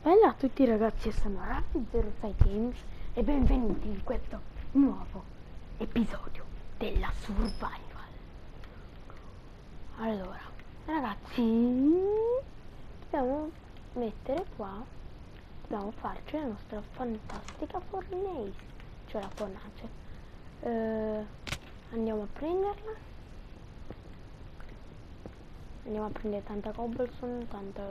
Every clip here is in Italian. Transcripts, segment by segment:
Bella a tutti ragazzi, io sono Rafi06 Games e benvenuti in questo nuovo episodio della Survival. Allora, ragazzi, dobbiamo mettere qua, dobbiamo farci la nostra fantastica fornace, cioè la fornace. Andiamo a prenderla, andiamo a prendere tanta cobblestone,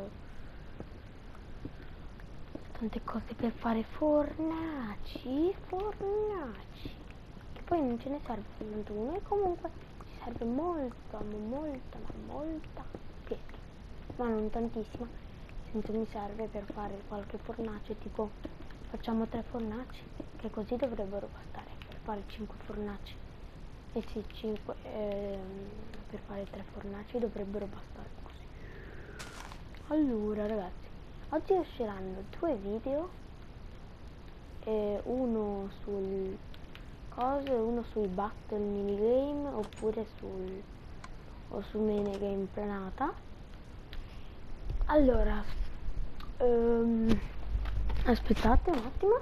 tante cose per fare fornaci, che poi non ce ne serve soltanto uno e comunque ci serve molta pietra, ma non tantissima, nel senso mi serve per fare qualche fornace, tipo facciamo 3 fornaci che così dovrebbero bastare per fare 5 fornaci, e sì, 5 per fare 3 fornaci dovrebbero bastare così. Allora ragazzi, oggi usciranno 2 video, uno sul coso e uno sui battle minigame oppure sul minigame planata. Allora, aspettate un attimo,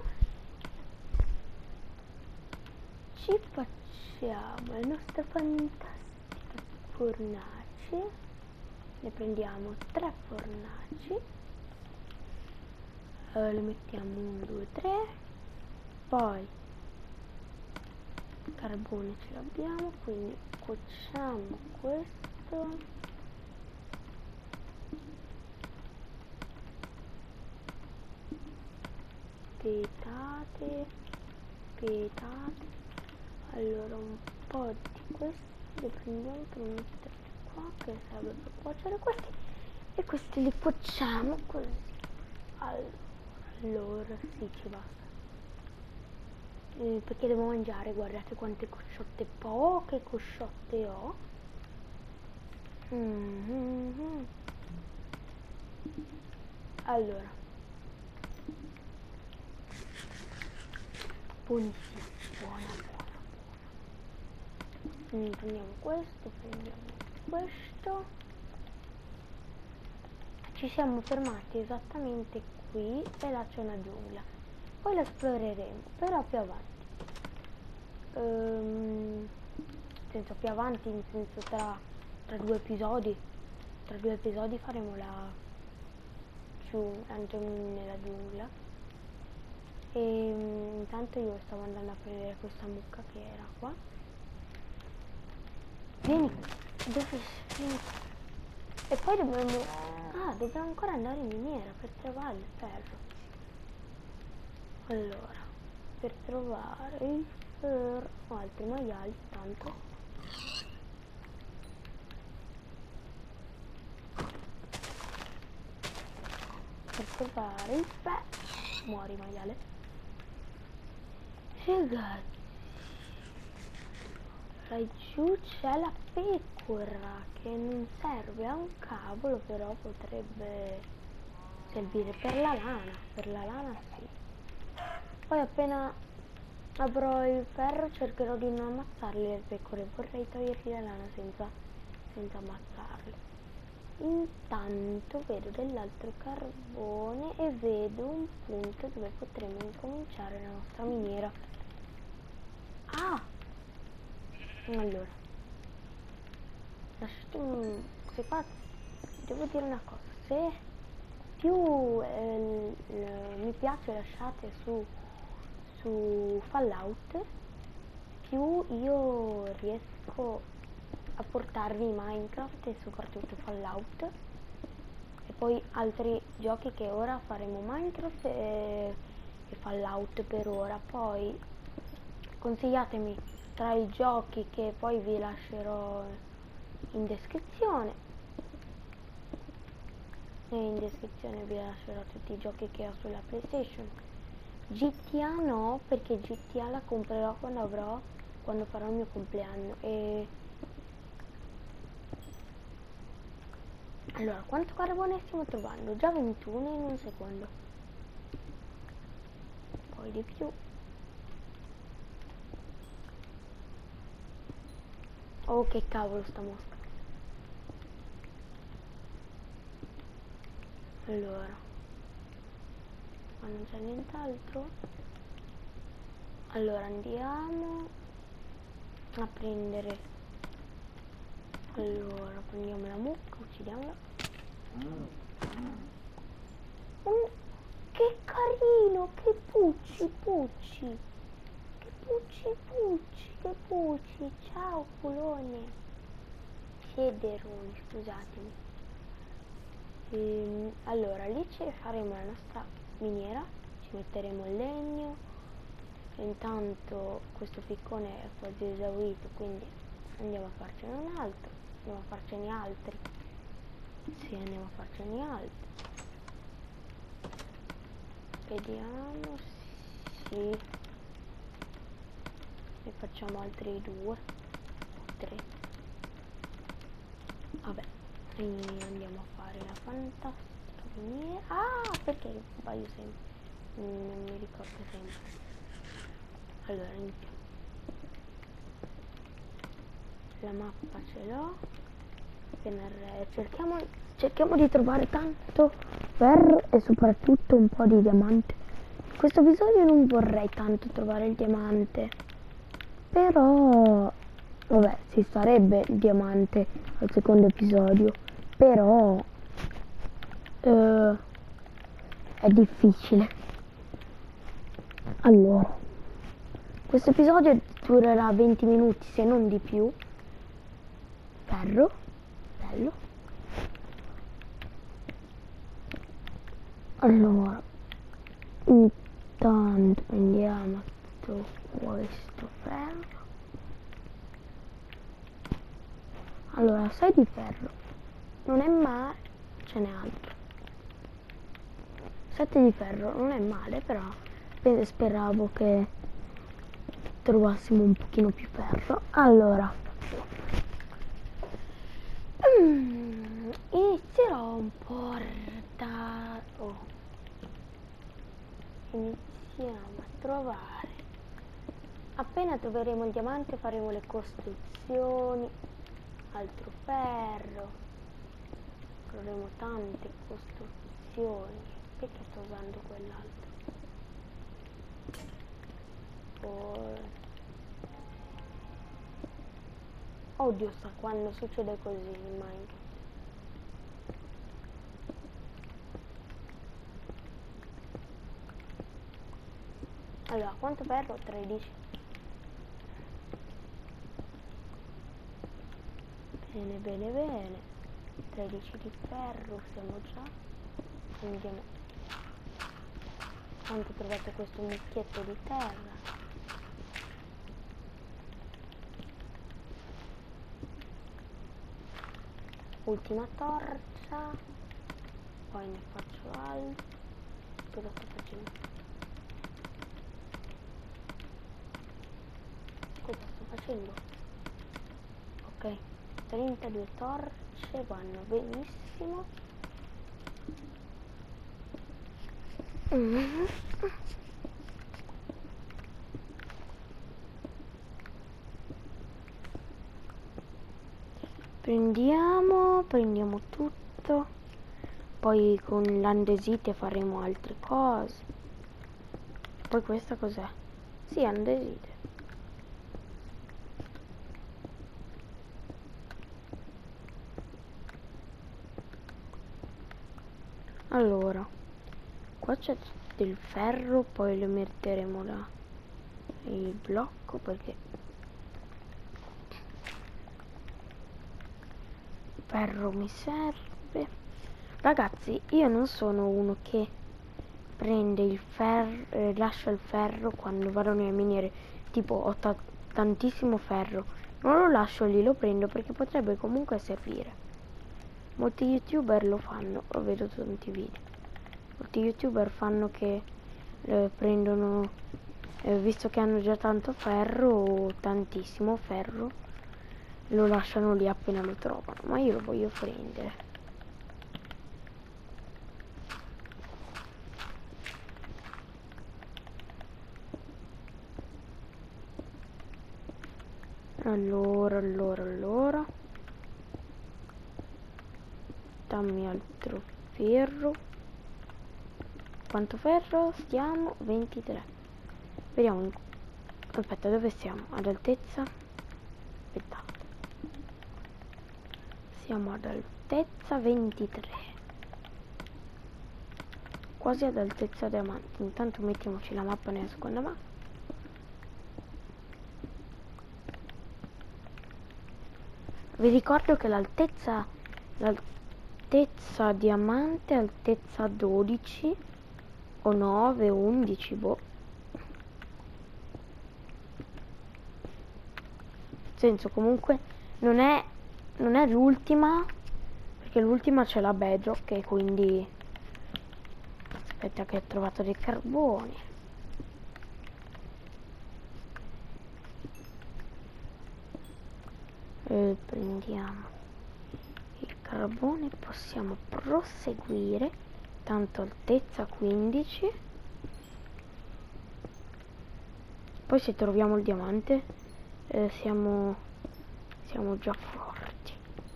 ci facciamo le nostre fantastiche fornaci, ne prendiamo 3 fornaci. Le mettiamo 1, 2, 3, poi il carbone ce l'abbiamo, quindi cuociamo questo, pietate, allora un po' di questi li prendiamo per metterli qua, che serve per cuocere questi, e questi li cuociamo così. Allora sì, ci basta, perché devo mangiare, guardate quante cosciotte, poche cosciotte ho. Allora, buonissimo, buona. Prendiamo questo, ci siamo fermati esattamente qui e là c'è una giungla, poi la esploreremo però più avanti, nel senso più avanti, in senso tra 2 episodi, faremo andiamo nella giungla, e intanto io stavo andando a prendere questa mucca che era qua. Vieni, vieni. E poi dobbiamo ancora andare in miniera per trovare il ferro. Allora, per trovare il ferro o altri maiali, tanto. Per trovare il ferro. Muori maiale. Ragazzi, laggiù c'è la pecora che non serve a un cavolo, però potrebbe servire per la lana sì. Poi appena avrò il ferro cercherò di non ammazzarle le pecore, vorrei togliergli la lana senza ammazzarle. Intanto vedo dell'altro carbone e vedo un punto dove potremo incominciare la nostra miniera. Allora, lasciatemi, se qua devo dire una cosa, se più mi piace lasciate su Fallout, più io riesco a portarvi Minecraft e soprattutto Fallout, e poi altri giochi che ora faremo Minecraft e Fallout per ora. Poi consigliatemi tra i giochi che poi vi lascerò in descrizione, e in descrizione vi lascerò tutti i giochi che ho sulla PlayStation. GTA no, perché GTA la comprerò quando farò il mio compleanno. E allora, quanto carbone stiamo trovando? Già 21 in un secondo, poi di più. Oh, che cavolo sta mosca. Allora, qua non c'è nient'altro. Allora andiamo a prendere, allora prendiamo la mucca, uccidiamola. Che carino, che pucci, che pucci, ciao culone, Cederoni, scusatemi. Allora lì ci faremo la nostra miniera, ci metteremo il legno. Intanto questo piccone è quasi esaurito, quindi andiamo a farcene un altro, andiamo a farcene altri. Sì, andiamo a farcene altri. Vediamo, sì. Ne facciamo altri 2 o 3. Vabbè, quindi andiamo a fare la fantastica miniera. Ah, perché sbaglio sempre? Non mi ricordo sempre. Allora iniziamo. La mappa ce l'ho. Cerchiamo di trovare tanto ferro e soprattutto un po' di diamante. In questo episodio non vorrei tanto trovare il diamante, però vabbè, si farebbe il diamante al secondo episodio, però è difficile. Allora, questo episodio durerà 20 minuti se non di più. Ferro, bello. Allora, intanto prendiamo questo ferro. Allora, 6 di ferro non è male, ce n'è altro. 7 di ferro non è male, però speravo che trovassimo un pochino più ferro. Allora, inizierò un po' iniziamo a trovare. Appena troveremo il diamante faremo le costruzioni, altro ferro, faremo tante costruzioni. Perché sto usando quell'altro? Poi oddio, sta quando succede così in Minecraft. Allora, quanto ferro? 13. Bene, bene, bene. 13 di ferro siamo già. Andiamo. Tanto trovate questo mucchietto di terra. Ultima torcia. Poi ne faccio altro. Cosa sto facendo? Cosa sto facendo? Ok, 32 torce vanno benissimo. Prendiamo tutto. Poi con l'andesite faremo altre cose. Poi questa cos'è? Sì, andesite. Allora, qua c'è del ferro, poi lo metteremo là il blocco perché ferro mi serve. Ragazzi, io non sono uno che prende il ferro, lascia il ferro quando vado nelle miniere, tipo ho tantissimo ferro, non lo lascio lì, lo prendo perché potrebbe comunque servire. Molti youtuber lo fanno, ho vedo tanti video. Molti youtuber fanno che prendono, visto che hanno già tanto ferro o tantissimo ferro, lo lasciano lì appena lo trovano, ma io lo voglio prendere. Allora dammi altro ferro. quanto ferro stiamo? 23. Vediamo. Aspetta, dove siamo? Ad altezza? Aspettate. Siamo ad altezza 23. Quasi ad altezza diamanti. Intanto mettiamoci la mappa nella seconda mappa. Vi ricordo che l'altezza diamante è altezza 12 o 9 o 11, boh. Nel senso, comunque non è l'ultima, perché l'ultima c'è la bedrock e quindi aspetta che ho trovato dei carboni. Prendiamo il carbone, possiamo proseguire, tanto altezza 15. Poi se troviamo il diamante siamo già forti.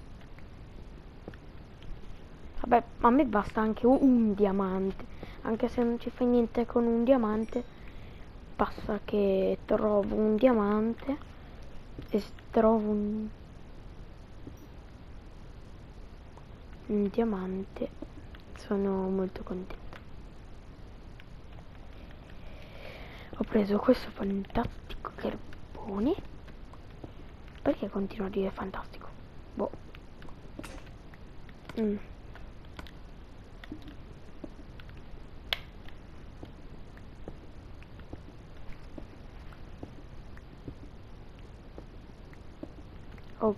Vabbè, a me basta anche un diamante, anche se non ci fai niente con un diamante, basta che trovo un diamante e trovo un diamante, sono molto contenta. Ho preso questo fantastico carbone. Perché continuo a dire fantastico? Boh. Ok.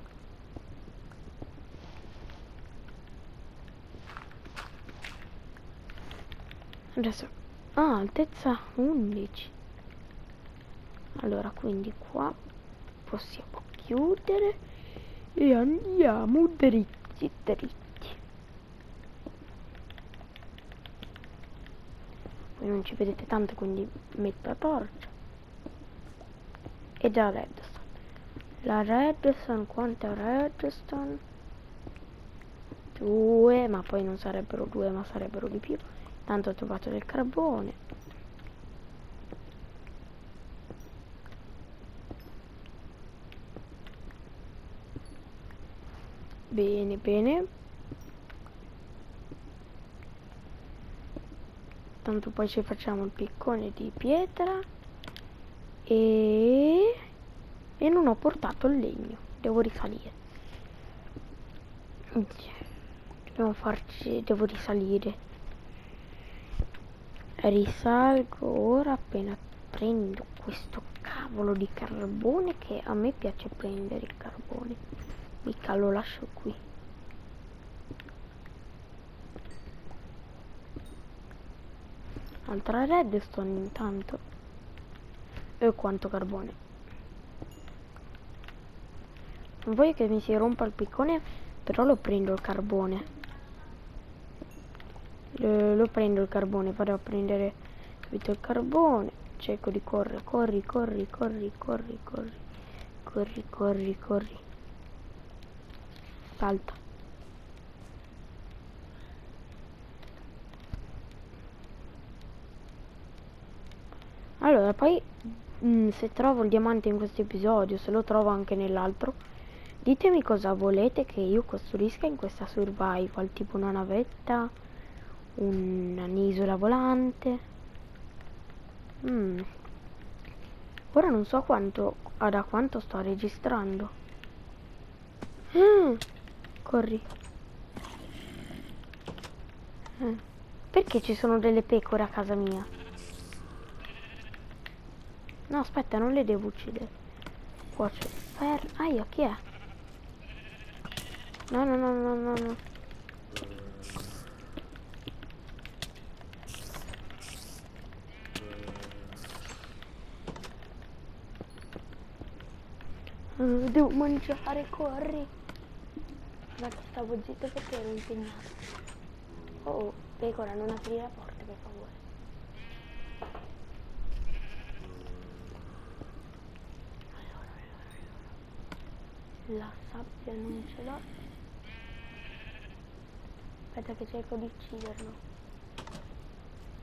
Adesso altezza 11. Allora, quindi qua possiamo chiudere e andiamo dritti. Voi non ci vedete tanto, quindi metto la torcia. E già redstone. La redstone, quanta redstone? 2, ma poi non sarebbero 2, ma sarebbero di più. Tanto ho trovato del carbone. Bene. Tanto poi ci facciamo il piccone di pietra. E non ho portato il legno. Devo risalire. Devo risalire. Risalgo ora appena prendo questo cavolo di carbone, che a me piace prendere il carbone. Mica lo lascio qui. Altra redstone intanto. E quanto carbone. Non voglio che mi si rompa il piccone, però lo prendo il carbone. Lo prendo il carbone, vado a prendere subito il carbone. Cerco di correre, corri. Salta. Allora, poi se trovo il diamante in questo episodio, se lo trovo anche nell'altro, ditemi cosa volete che io costruisca in questa survival, tipo una navetta, un'isola volante. Ora non so da quanto sto registrando. Corri. Perché ci sono delle pecore a casa mia? No, aspetta, non le devo uccidere. Qua c'è ferro. Aia, chi è? No. Devo mangiare, corri. Guarda, stavo zitto perché ero impegnato. Oh, pecora, non aprire la porta, per favore. Allora. La sabbia non ce l'ho. Aspetta che cerco di ucciderlo.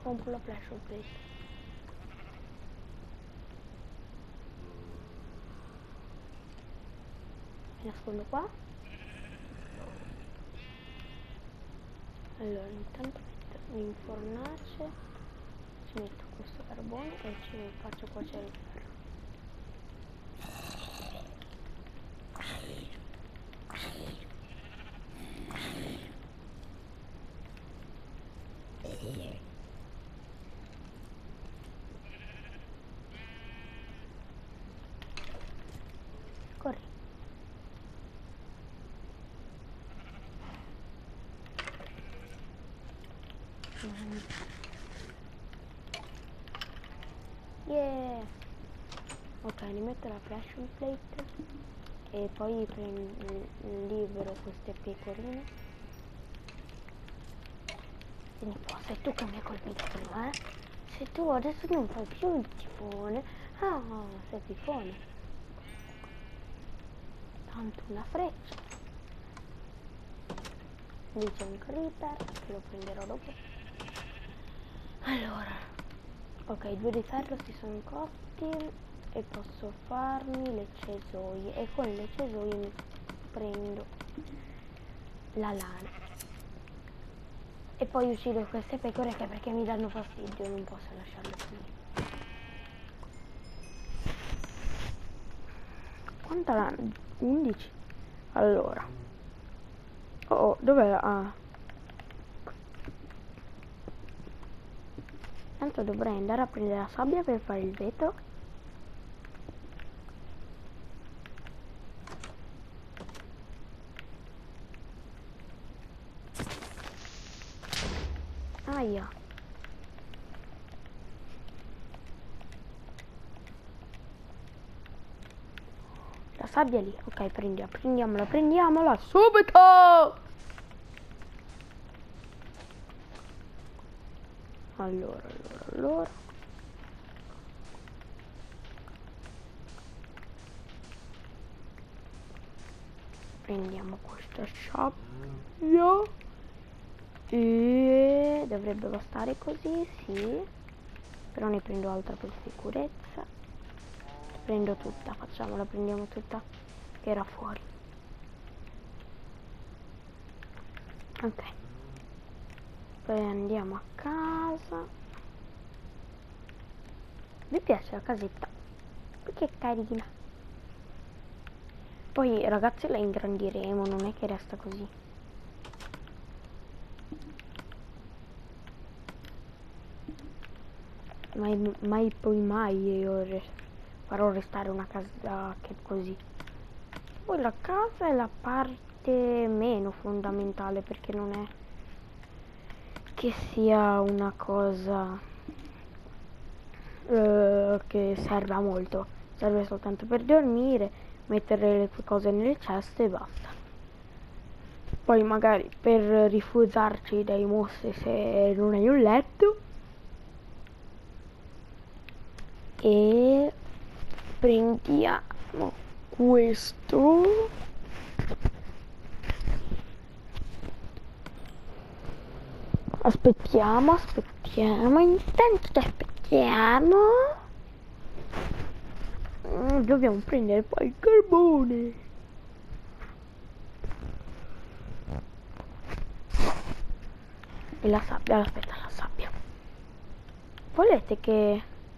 compro la pressure plate. Mi nascondo qua. Allora intanto metto in fornace, ci metto questo carbone e ci faccio cuocere il ferro. Corri. Yeah! Ok, ne metto la pressure plate e poi libero queste pecorine. Vieni qua, sei tu che mi hai colpito prima, eh? Se tu adesso non fai più il tifone. Ah, sei tifone. Tanto una freccia. Lì c'è un creeper che lo prenderò dopo. Allora, ok, 2 di ferro si sono cotti e posso farmi le cesoie e con le cesoie mi prendo la lana e poi uccido queste pecore che perché mi danno fastidio, non posso lasciarle così. Quanta lana? 11. Allora, oh, dov'è la... ah, tanto dovrei andare a prendere la sabbia per fare il vetro. Aia. La sabbia lì, ok, prendiamola subito! Allora. Prendiamo questa sabbia e dovrebbe bastare così, sì. Però ne prendo altra per sicurezza. Prendo tutta, prendiamo tutta che era fuori. Ok. Poi andiamo a casa. Mi piace la casetta perché è carina. Poi ragazzi la ingrandiremo, non è che resta così. Mai io farò restare una casa che così. Poi la casa è la parte meno fondamentale perché non è che sia una cosa che serve a molto, serve soltanto per dormire, mettere le tue cose nelle ceste e basta. Poi magari per rifugiarci dai mostri se non hai un letto. E prendiamo questo. Aspettiamo, intanto aspettiamo. Dobbiamo prendere poi il carbone. E la sabbia, aspetta, la sabbia. Volete che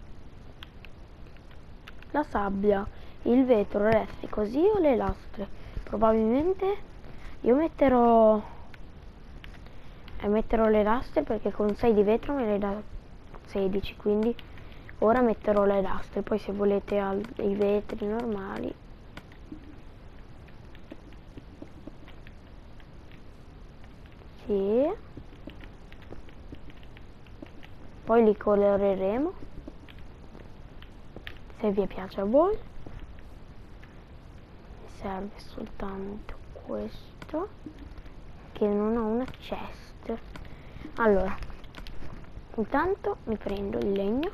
la sabbia, il vetro resti così o le lastre? Probabilmente io metterò le lastre perché con 6 di vetro me ne dà 16, quindi ora metterò le lastre. Poi se volete i vetri normali sì, poi li coloreremo se vi piace a voi. Mi serve soltanto questo che non ho una chest. Allora intanto mi prendo il legno.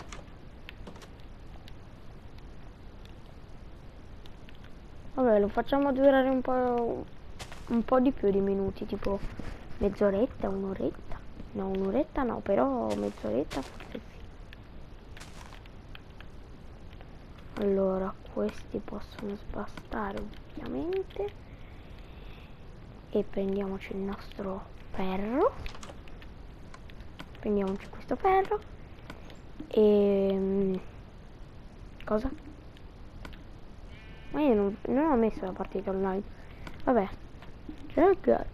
Vabbè, lo facciamo durare un po' di più di minuti, tipo mezz'oretta, un'oretta. No, un'oretta no, però mezz'oretta forse sì. Allora, questi possono sbastare ovviamente. E prendiamoci il nostro ferro. Prendiamoci questo ferro. E... cosa? Ma io non ho messo la partita online. Vabbè. Ragazzi.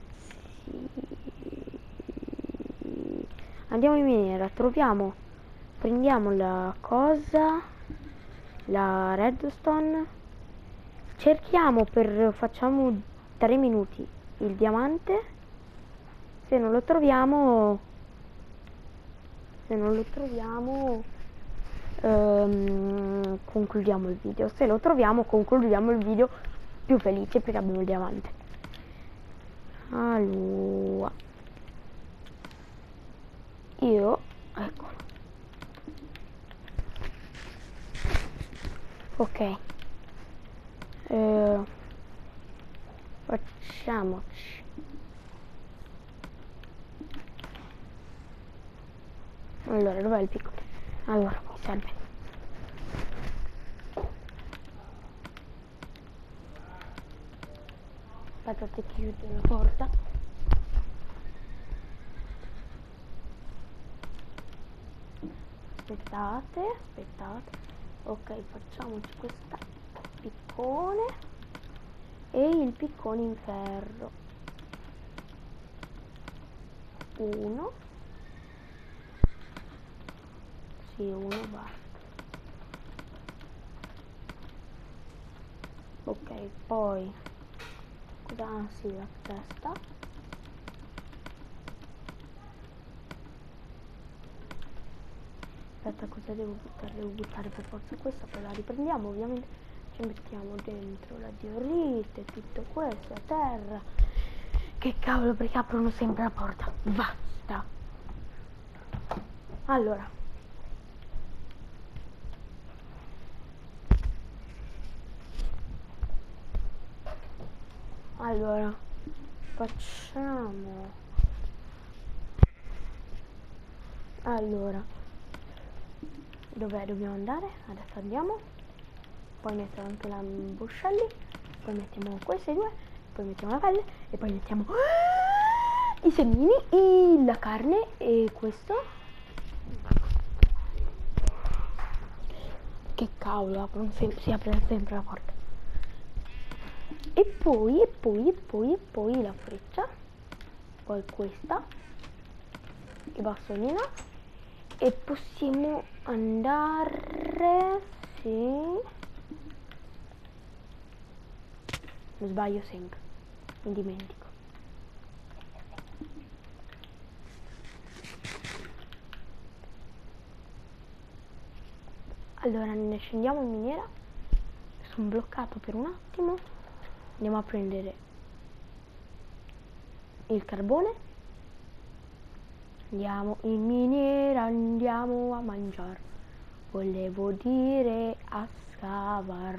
Andiamo in miniera, troviamo. Prendiamo la cosa. La redstone. Cerchiamo facciamo 3 minuti il diamante. Se non lo troviamo concludiamo il video. Se lo troviamo concludiamo il video più felice perché abbiamo il diamante. Allora eccolo. Ok, facciamoci allora, dov'è il piccolo? Allora, mi serve aspettate che chiudo la porta. Aspettate. Ok, facciamoci questa piccone e il piccone in ferro. Uno. Sì, uno basta. Ok, poi cosa? Sì, la testa. Aspetta, cosa devo buttare? Devo buttare per forza questa, poi la riprendiamo. Ovviamente ci mettiamo dentro la diorite, tutto questo, a terra. Che cavolo, perché aprono sempre la porta? Basta. Allora facciamo. Allora, dov'è? Dobbiamo andare? Adesso andiamo. Poi mettiamo anche la buscelli. Poi mettiamo queste due. Poi mettiamo la pelle. E poi mettiamo i semini, la carne e questo. Che cavolo, si apre sempre la porta. E poi la freccia. Poi questa. E bastolina. E possiamo andare. Sì. Non sbaglio sempre. Mi dimentico. Allora ne scendiamo in miniera. Sono bloccato per un attimo. Andiamo a prendere il carbone. Andiamo in miniera, andiamo a mangiare. Volevo dire a scavar.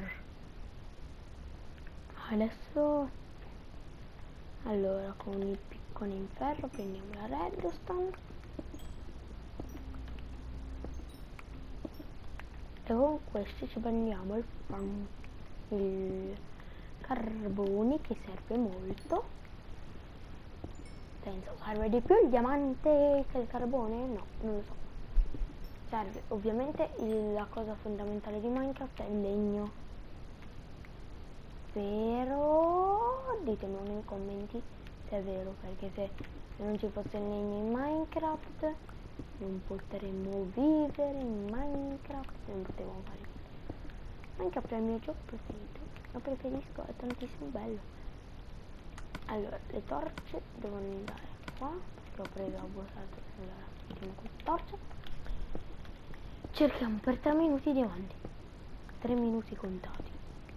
Adesso, allora, con il piccone in ferro prendiamo la redstone. E con questi ci prendiamo il carbone, che serve molto. Penso serve di più il diamante che il carbone? No, non lo so. Serve ovviamente la cosa fondamentale di Minecraft è il legno. Vero? Ditemelo nei commenti se è vero, perché se non ci fosse il legno in Minecraft non potremmo vivere in Minecraft, non potevamo fare niente. Minecraft è il mio gioco preferito, lo preferisco, è tantissimo bello. Allora, le torce devono andare qua, perché ho preso la borsa. Allora, mettiamo questa torcia. Cerchiamo per 3 minuti di avanti. 3 minuti contati.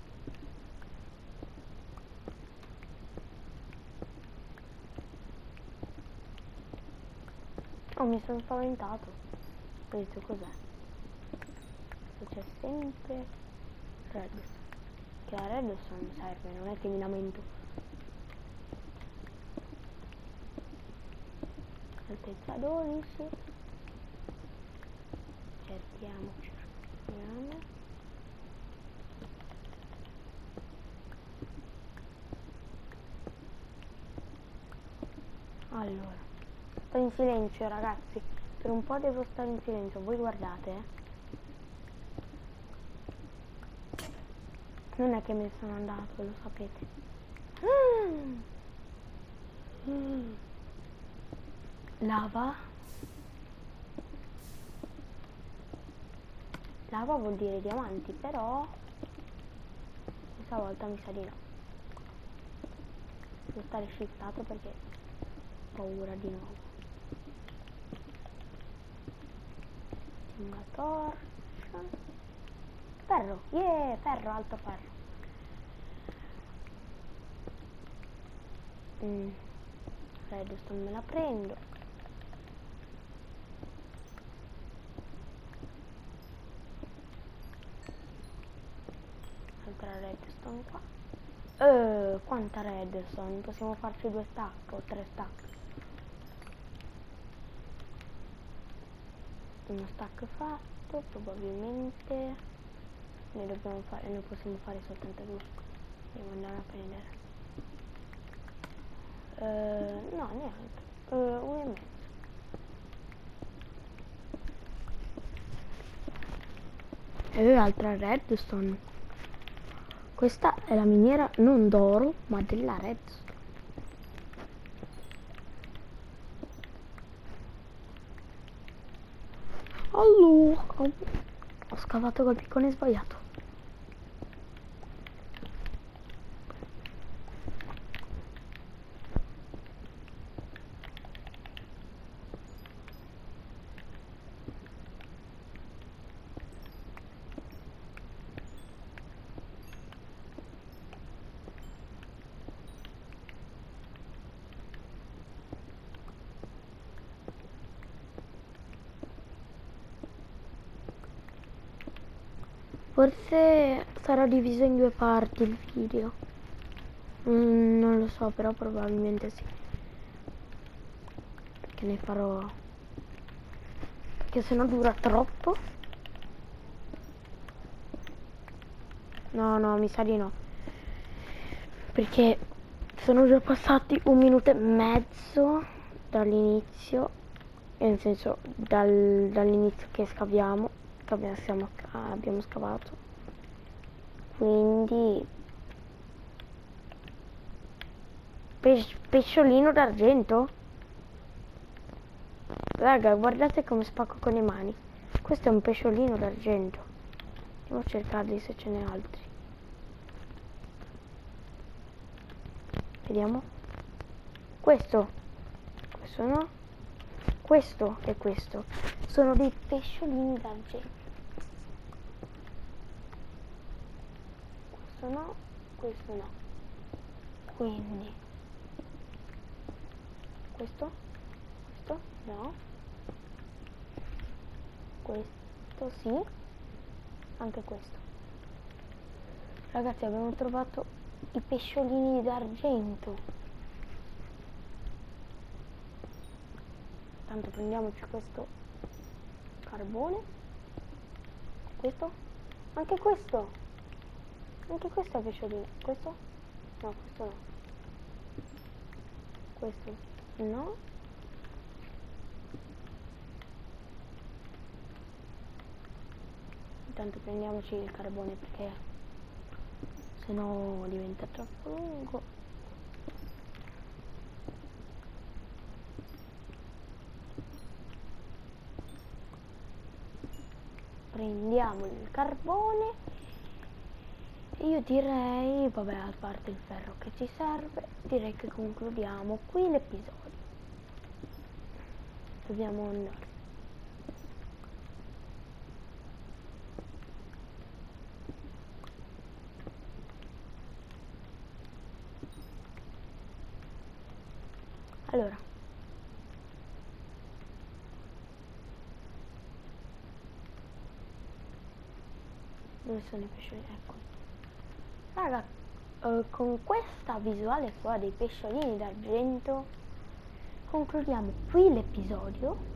Oh, mi sono spaventato. Ho detto cos'è? C'è sempre redstone. Che la redstone serve, non è che mi lamento. altezza 12. Cerchiamo. Allora, sto in silenzio ragazzi, per un po' devo stare in silenzio, voi guardate non è che me ne sono andato, lo sapete. Lava? Lava vuol dire diamanti, però questa volta mi sa di no. Devo stare shiftato perché ho paura di nuovo. Una torcia. Ferro, yeah, ferro, alto ferro. Redstone me la prendo. Altra redstone qua. Quanta redstone? Possiamo farci 2 stack o 3 stack. Uno stack fatto, probabilmente ne dobbiamo fare, ne possiamo fare soltanto 2. Devo andare a prendere. No, neanche. 1,5. E altra redstone. Questa è la miniera non d'oro, ma della redstone. Allora, ho scavato col piccone sbagliato. Forse sarà diviso in 2 parti il video. Non lo so, però probabilmente sì. Perché ne farò... Perché sennò dura troppo. No, mi sa di no. Perché sono già passati 1 minuto e mezzo dall'inizio. Nel senso, dall'inizio che scaviamo. Che abbiamo scavato. Quindi... pesciolino d'argento? Raga, guardate come spacco con le mani. Questo è un pesciolino d'argento. Andiamo a cercarli se ce n'è altri. Vediamo. Questo no. Questo e questo sono dei pesciolini d'argento. Questo no. Quindi questo no. Questo sì. Anche questo. Ragazzi, abbiamo trovato i pesciolini d'argento. Tanto prendiamoci questo carbone. Questo. Anche questo è pesciolino. Questo? No, questo no. Questo no. Intanto prendiamoci il carbone perché sennò diventa troppo lungo. Prendiamo il carbone e io direi, vabbè, a parte il ferro che ci serve, direi che concludiamo qui l'episodio. Dobbiamo andare. Allora, dove sono i pesciolini? Ecco. Raga, con questa visuale qua dei pesciolini d'argento concludiamo qui l'episodio.